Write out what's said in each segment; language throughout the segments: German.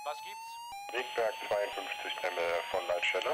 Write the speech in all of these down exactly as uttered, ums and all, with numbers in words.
Was gibt's? Wegberg zweiundfünfzig, Nemme von Leitstelle.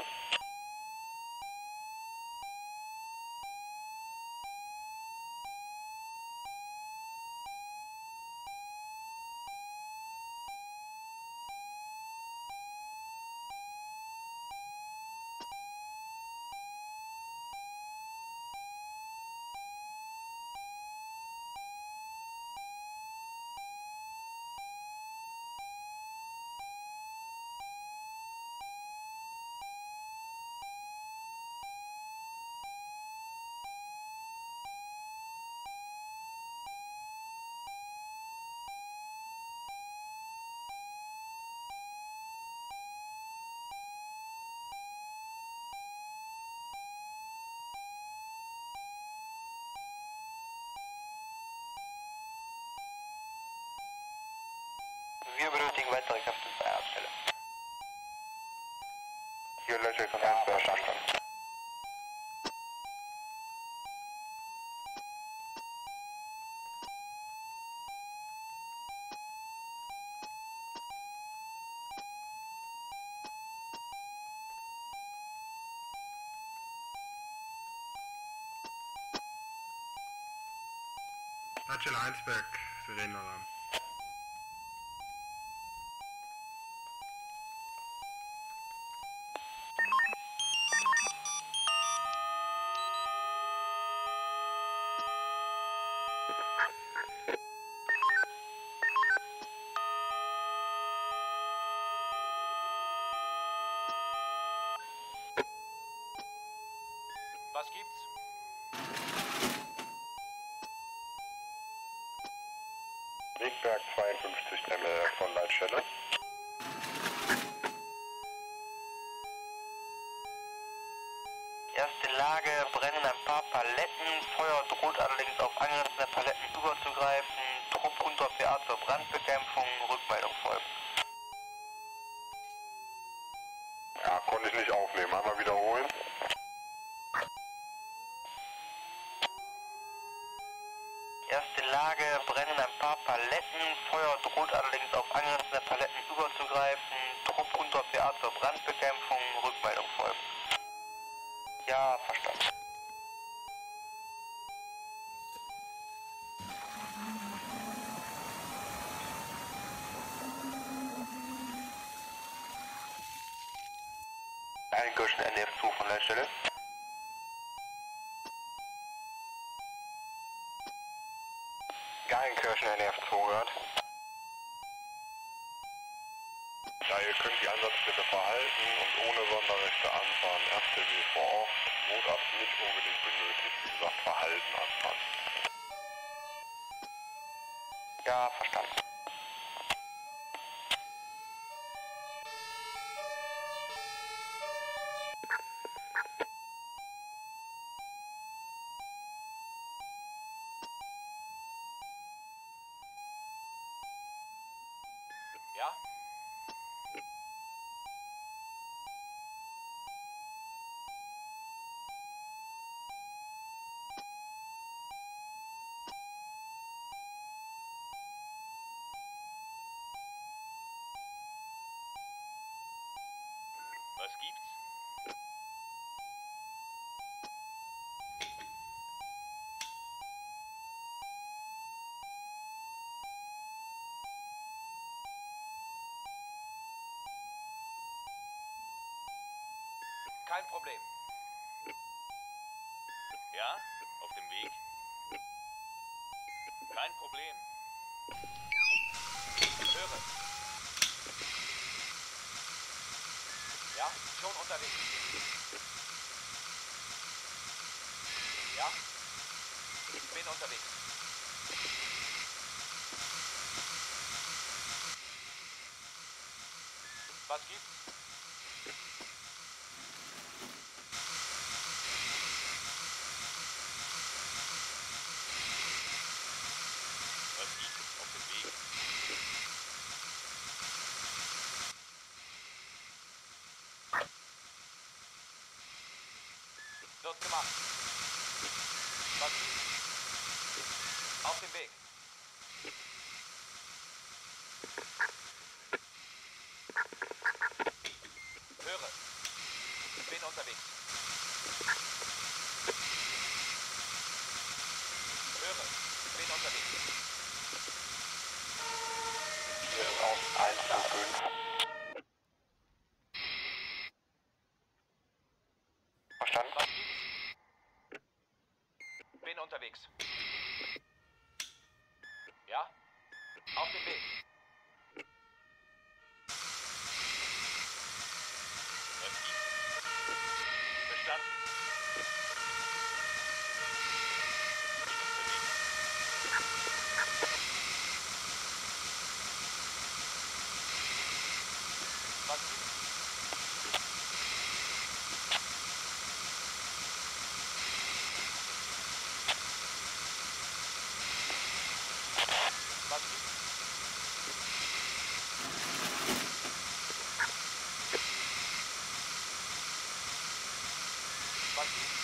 Wir benötigen weitere Kräfte bei der Stelle. Hier Leute von ja, verstanden. Leitstelle Heinsberg, Sirenenalarm. Was gibt's? Wegberg zweiundfünfzig, Nemme von Leitstelle. Erste Lage, brennen ein paar Paletten, Feuer droht allerdings auf angrenzende Paletten überzugreifen, Trupp unter P A zur Brandbekämpfung, Rückmeldung folgt. Ja, konnte ich nicht aufnehmen. Einmal wiederholen. Erste Lage, brennen ein paar Paletten, Feuer droht allerdings auf angrenzende Paletten überzugreifen, Trupp unter P A zur Brandbekämpfung, Rückmeldung folgt. Ja, verstanden. Einkirchen N D F zwei von der Stelle. Geilenkirchen N D F zwei gehört. Ja, ihr könnt die Einsatzstelle verhalten und ohne Sonderrechte anfahren. R T W vor Ort, Notarzt nicht unbedingt benötigt. Wie gesagt, verhalten anfahren. Ja, verstanden. Ja? Was gibt's? Kein Problem. Ja? Auf dem Weg? Kein Problem. Ich höre. Ja, schon unterwegs. Ja? Ich bin unterwegs. Was gibt's? Was gibt's auf dem Weg? Wird gemacht. Was gibt's? Auf dem Weg. unterwegs. Höre. Bin unterwegs. Auf eins zu fünf. Verstanden? Was gibt's? Bin unterwegs. Ja? Auf dem Weg. Was gibt's? Verstanden. Bin unterwegs. Was gibt's? Was gibt's? Was gibt's?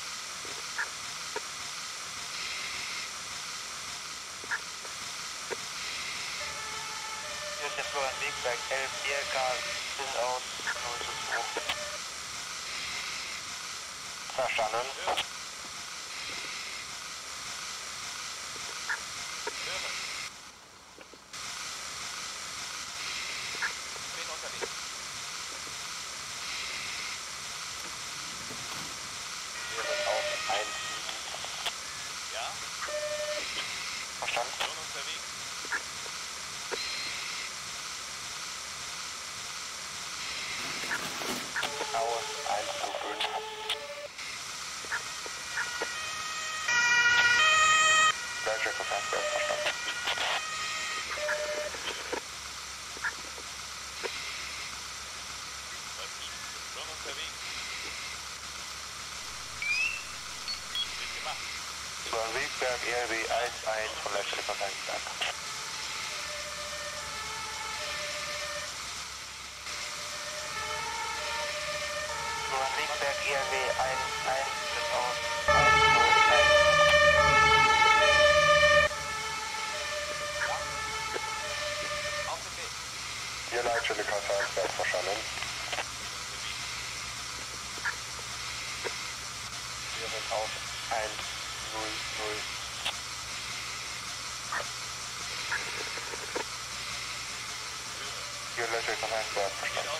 Hier ist der Florian Wegberg, elf I L K, sind aus null zu zwei. Verstanden? Höre. Höre. Bin unterwegs. Wir sind auf eins sieben. Ja? Verstanden? Schon unterwegs. Aus eins zu fünf. Gleiche Verfahrenswert, verstanden? Was gibt's? Schon unterwegs. Wird gemacht. Florian Wegberg, E L W eins eins von der Stelle Verfahrenswert. Florian Wegberg, E L W eins eins ist aus eins null eins. Ja? Auf dem Weg. Hier Leitstelle Karteinsberg, verstanden. Wir sind auf eins null null. Hier Leitstelle Verfahrenswert, verstanden?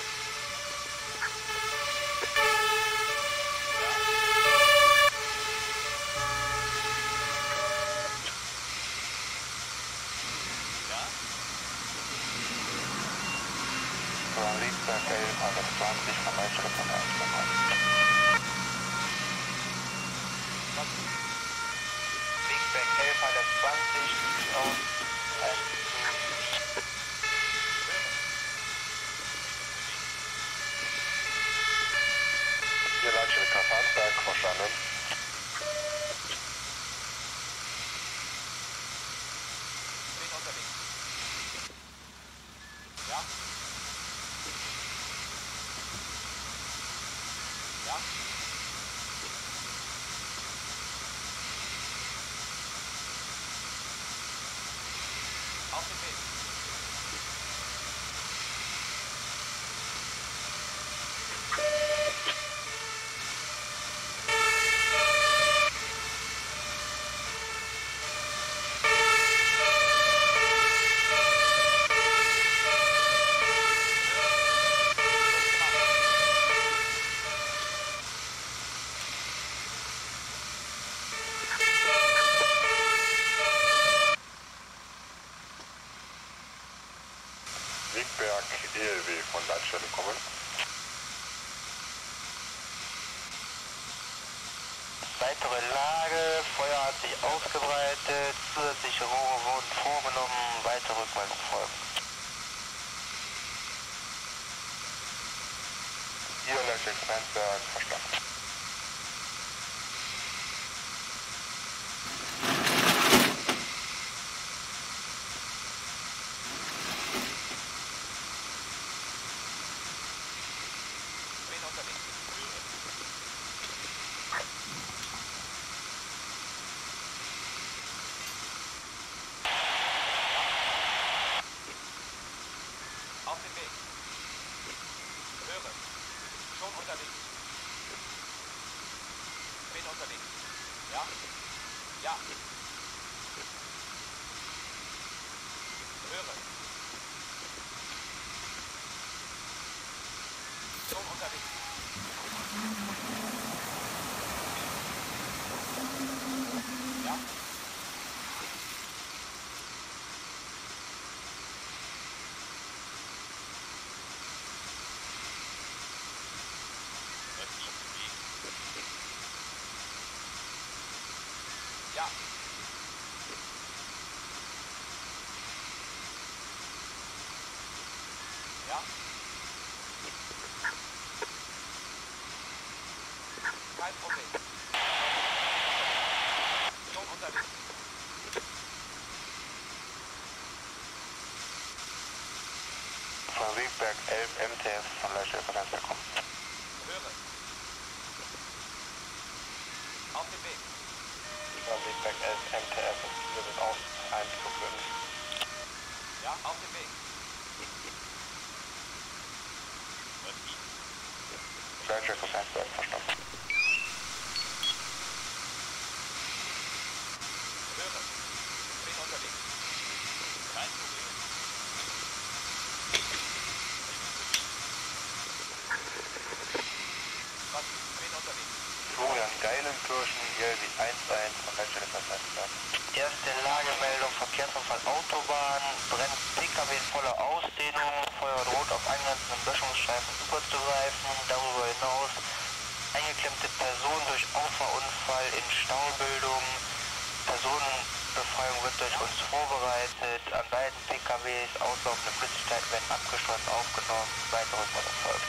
Florian Wegberg, elf hundertzwanzig von Leitstelle Verfahrenswert. Wegberg elf hundertzwanzig aus eins zu Hier Leitstelle Karteinsberg, verstanden. Bin unterwegs. Ja? Ja? Auf dem Weg. Wegberg, E L W von Leitstelle kommen. Weitere Lage, Feuer hat sich ausgebreitet, zusätzliche Rohre wurden vorgenommen, weitere Rückmeldung folgen. Hier Leitstelle Karteinsberg, verstanden. Bin unterwegs. Höre. Auf dem Weg. Höre. Schon unterwegs. unterwegs. Ja? Ja. Höre. Ton unterwegs. Ja? Ja. Ja. Kein Problem. Ton unterwegs. Von Wegberg elf M T F von Leitstelle bekommen. Höre. Auf dem Weg. Von Wegberg elf M T F ist hier mit aus eins zu fünf. Ja, auf dem Weg. Leitstelle Verstanden. Höre. Bin unterwegs. Kein Problem. Was? Bin unterwegs. Florian Geilenkirchen, Jelwig eins eins von Leitstelle Verstanden. Erste Lagemeldung, Verkehrsunfall Autobahn, brennt P K W in voller Ausdehnung, Feuer droht auf angrenzenden Böschungsstreifen überzugreifen, darüber hinaus eingeklemmte Person durch Auffahrunfall in Staubildung, Personenbefreiung wird durch uns vorbereitet, an beiden P K Ws auslaufende Flüssigkeiten werden abgeschlossen aufgenommen, weitere Rückmeldung erfolgt.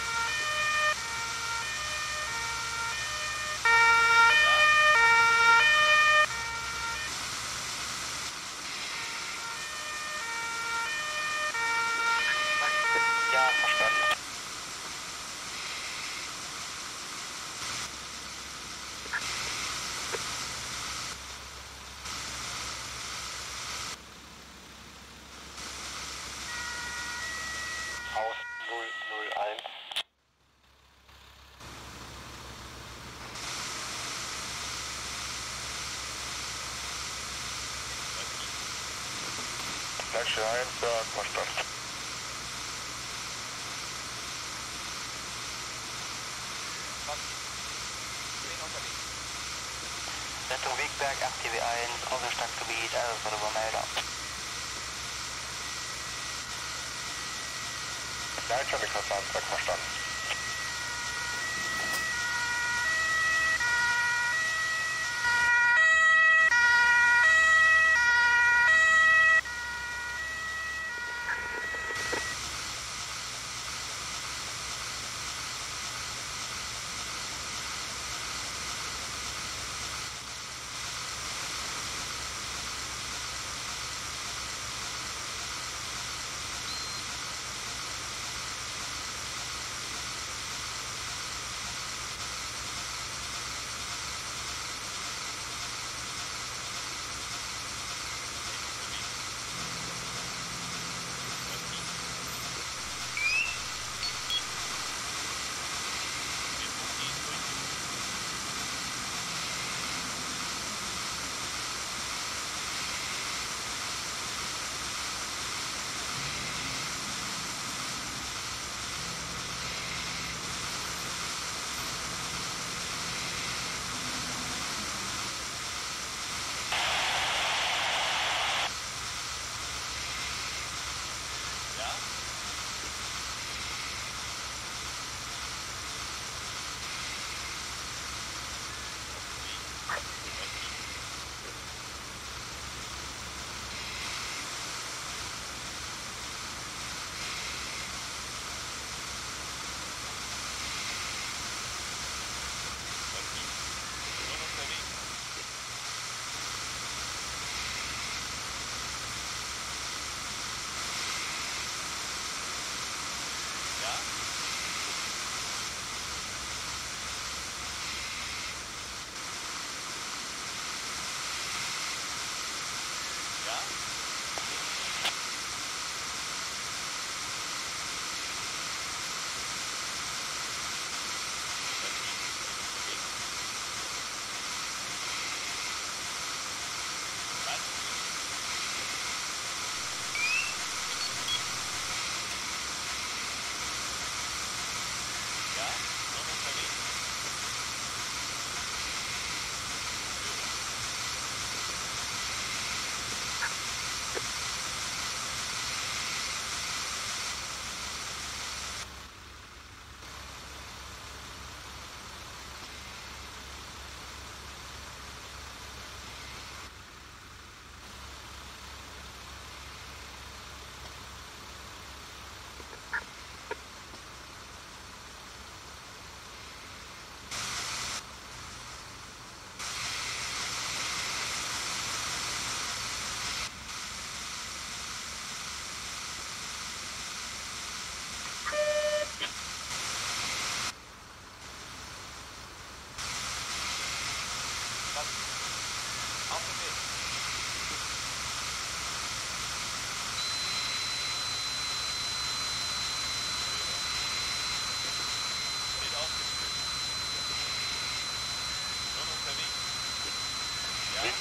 Ja, verstanden. Haus null null eins. Leitstelle Heinsberg, verstanden. Was? Bin unterwegs. Rettung Wegberg, acht T W eins, Außenstadtgebiet, alles wird Übermelder. Leitstelle Heinsberg, verstanden.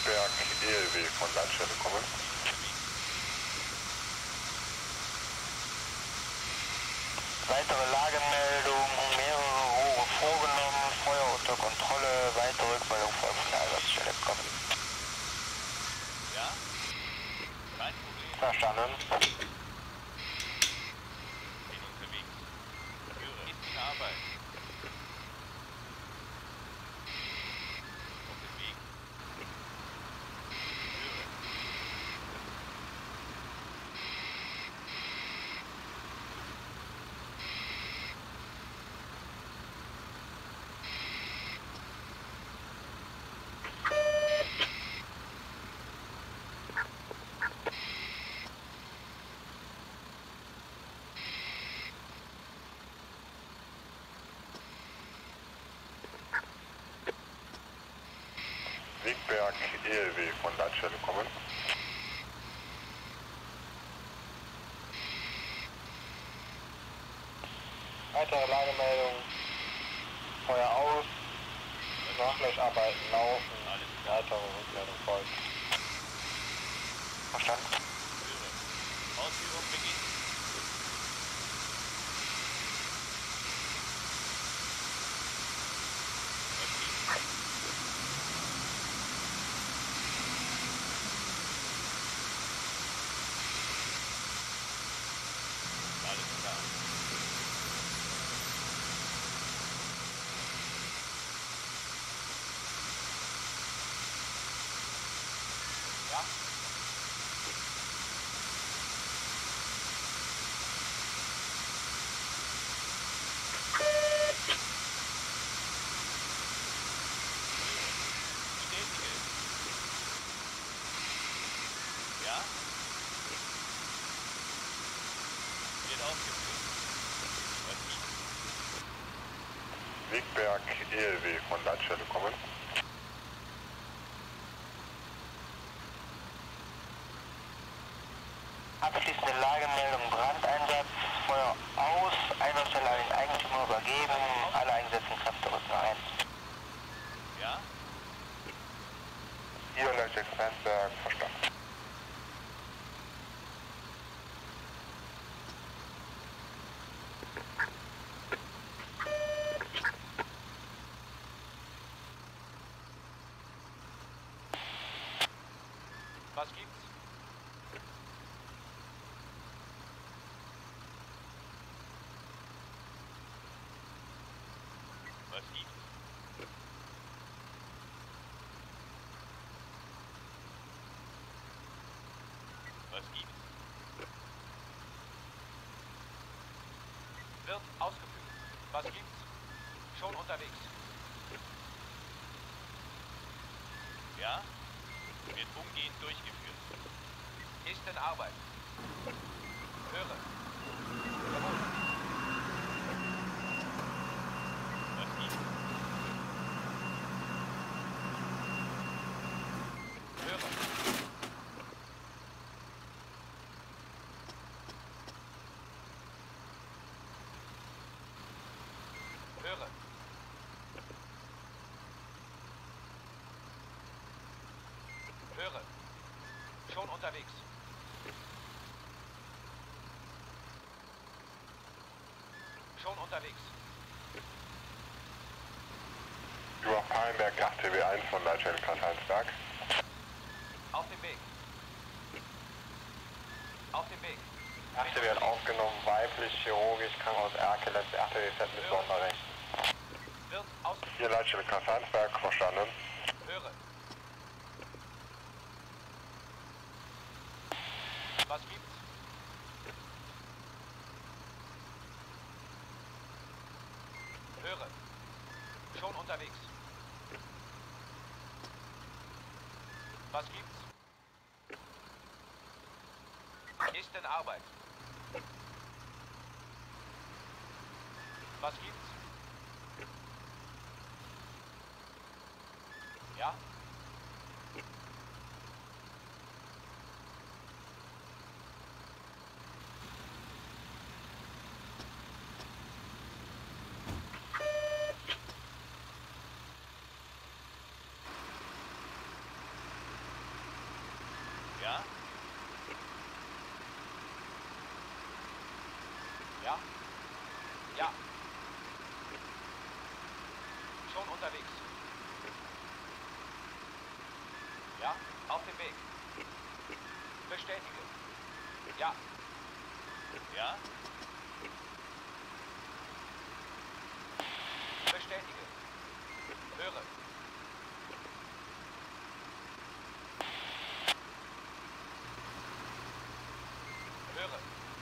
Wegberg E L W von Leitstelle kommen. Weitere Lagemeldung, mehrere Rohre vorgenommen, Feuer unter Kontrolle, weitere Rückmeldung folgt von der Einsatzstelle kommen. Ja? Kein Problem. Verstanden. Bin unterwegs. Höre. Ist in Arbeit. Auf dem Weg. Höre. Wegberg E L W von Leitstelle kommen. Weitere Lagemeldung, Feuer aus, Nachlöscharbeiten laufen, weitere Rückmeldung folgt. Verstanden. Höre. Ausführung beginnt. Verstehe. Alles klar. Ja? Bestätige. Ja? Wird ausgeführt. Was gibt's? Wegberg E L W von Leitstelle kommen. Abschließende Lagemeldung, Brandeinsatz, Feuer aus, Einsatzstelle an den Eigentümer übergeben, alle eingesetzten Kräfte rücken ein. Ja? Hier Leitstelle Kreisberg, verstanden. Was gibt's? Was gibt's? Was gibt's? Wird ausgeführt. Was gibt's? Schon unterwegs. Ja? Wird umgehend durchgeführt. Ist in Arbeit. Höre. Jawohl. Was gibt's? Höre. Höre. Höre. Schon unterwegs. Schon unterwegs. Über Pallenberg acht T W eins von Leitstelle Karl-Heinz-Berg. Auf dem Weg. Auf dem Weg. Erste wird aufgenommen, weiblich, chirurgisch, Krankenhaus Erke, letzte Erste W Z mit Sonderrecht. Wird aus... Hier Leitstelle Karl-Heinz-Berg, verstanden. Höre. Was gibt's? Höre. Schon unterwegs. Was gibt's? Ist in Arbeit. Was gibt's? Ja? unterwegs. Ja, auf dem Weg. Bestätige. Ja. Ja? Bestätige. Höre. Höre.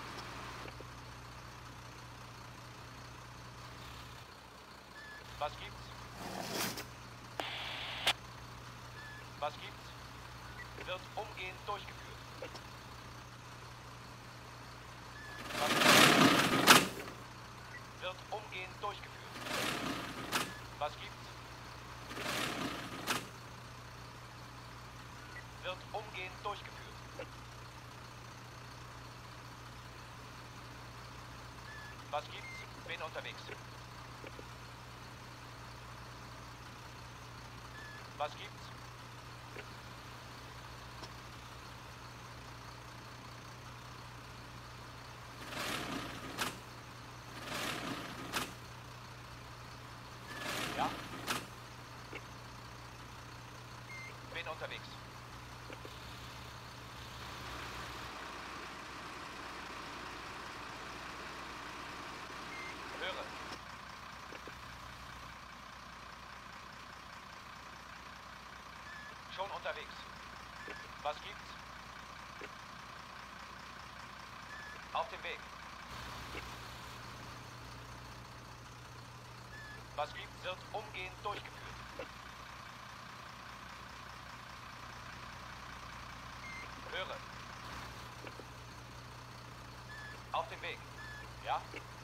Was gibt's? Was gibt's? Wird umgehend durchgeführt. Was gibt's? Wird umgehend durchgeführt. Was gibt's? Wird umgehend durchgeführt. Was gibt's? Bin unterwegs. Was gibt's? Ja? Bin unterwegs. Höre. Schon unterwegs. Was gibt's? Auf dem Weg. Was gibt, wird umgehend durchgeführt. Höre. Auf dem Weg. Ja?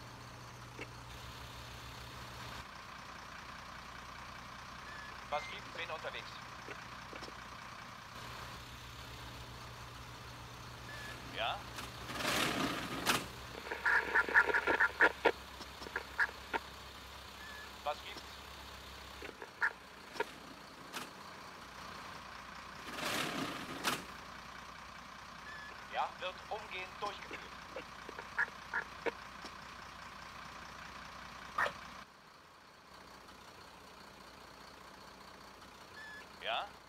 Was gibt, bin unterwegs. Ja? Was gibt's? Ja, wird umgehend durchgeführt. Ja?